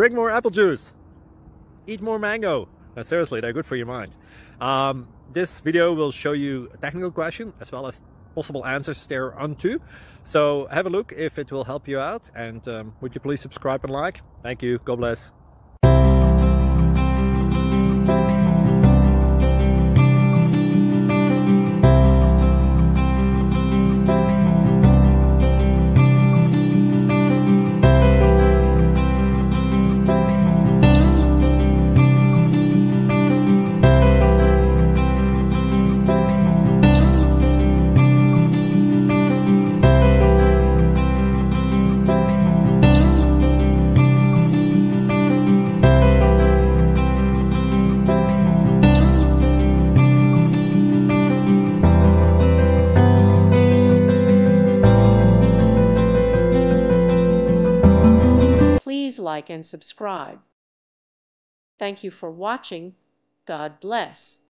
drink more apple juice, eat more mango. No, seriously, they're good for your mind. This video will show you a technical question as well as possible answers thereunto. So have a look if it will help you out, and would you please subscribe and like? Thank you. God bless. Please like and subscribe. Thank you for watching. God bless.